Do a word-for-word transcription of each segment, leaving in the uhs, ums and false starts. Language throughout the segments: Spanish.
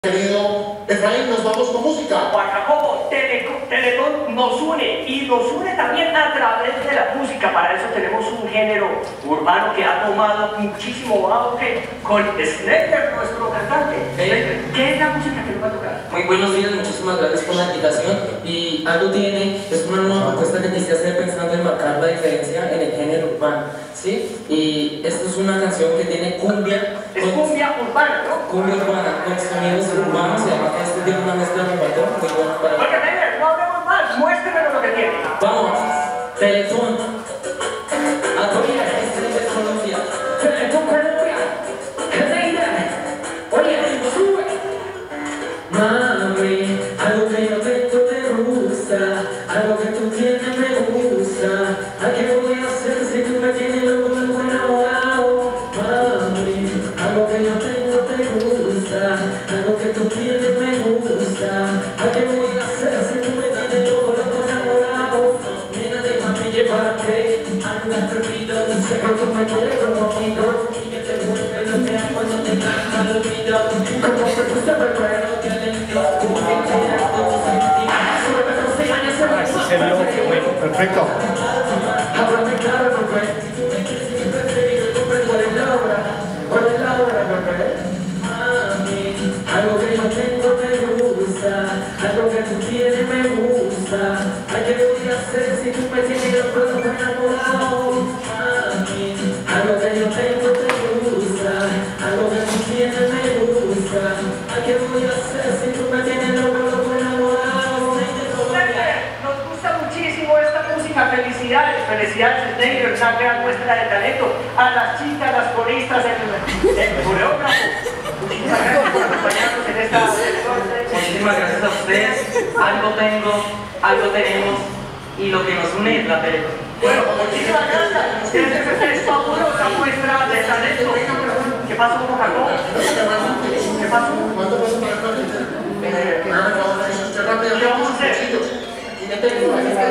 Querido Efraín, nos vamos con música. Juan Jacobo, Tele- Teletón nos une y nos une también a través de la música. Para eso tenemos un género urbano que ha tomado muchísimo auge con Sneijder, nuestro cantante. Hey. ¿Qué es la música que nos va a tocar? Muy buenos días, muchísimas gracias por la invitación. Y algo tiene, es una nueva propuesta que quise hacer pensando en marcar la diferencia en el género urbano, ¿sí? Y esto es una canción que tiene cumbia. Es cumbia urbana, ¿no? Cumbia urbana, con sonidos urbanos, y además esto tiene una mezcla de patrón muy buena para... Oiga, Sneijder, no hablemos más, muéstrenos lo que tiene. Vamos, Teletón. A Colombia, este es Colombia. Teletón Colombia. Sneijder. Oye, sube. Mami, algo que yo tengo me gusta, algo que tú tienes me gusta. ¿A qué voy a hacer si tú me tienes loco, loco enamorado? Mami, algo que yo tengo te gusta, algo que tú tienes me gusta. ¿A qué voy a hacer si tú me tienes loco, loco enamorado? Mira, déjame llevarte, anda perdido, sé que tú me quieres como amigo, y que te vuelve lo que hago cuando te canto al oído. Como te gusta beber, lo que le Perfecto. háblame claro, bebé. Si tú me quieres y me prefieres, ¿cuál es la hora? ¿Cuál es la hora, bebé? Mami, algo que yo tengo me gusta, algo que tú tienes me gusta. ¿A qué voy a hacer si tú me tienes loco, loco enamorado? Mami, algo que yo tengo te gusta, algo que tú tienes me gusta. ¿A qué voy a hacer si tú me tienes loco, loco enamorado? Sneijder, nos gusta muchísimo esta música. Felicidades, felicidades, Sneijder, una gran muestra de talento. A las chicas, las coristas, el, el coreógrafo. Muchísimas gracias por acompañarnos en esta. Muchísimas gracias a ustedes. Algo tengo, algo tenemos y lo que nos une es la Teletón. Bueno, muchísimas gracias. Esta es fabulosa muestra de talento. ¿Qué pasó con Jacobo? ¿Qué pasó? ¿Cuánto pasa para acá? Eh, que hagan favor, eso es rápido. ¿Qué vamos a hacer? Y me tengo,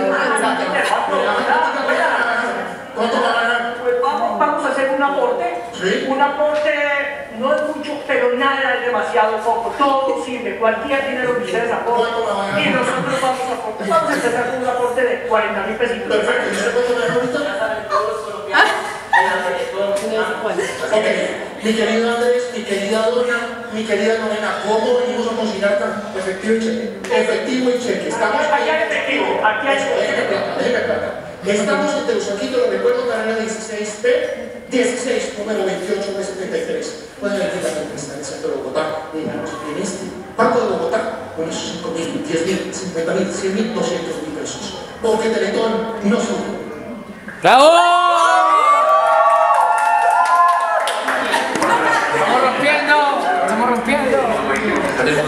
¿cuánto va a ganar? Pues vamos, vamos a hacer un aporte. ¿Sí? Un aporte no es mucho, pero nada es demasiado poco. Todo sirve. Cualquier dinero que ustedes aporten. Y nosotros vamos a aportar. Vamos a empezar con un aporte de cuarenta mil pesitos. Perfecto. ¿Y usted cuánto me ahorita? Ya saben todos los colombianos en la Teletón. Ok, mi querido Andrés, mi querida Dona, mi querida Lorena, ¿cómo venimos a cocinar tan efectivo y cheque? Efectivo y cheque. Estamos Aquí hay efectivo. Aquí hay Déjeme plata, déjeme plata. Estamos en Teusaquito, lo recuerdo, carrera dieciséis P, dieciséis, número veintiocho B setenta y tres. Pueden elegir la empresa en el centro de Bogotá. Díganos, en este Banco de Bogotá, con esos cinco mil, diez mil, cincuenta mil, cien mil, doscientos mil pesos. Porque Teletón no sube. ¡Bravo! Estamos rompiendo, estamos rompiendo.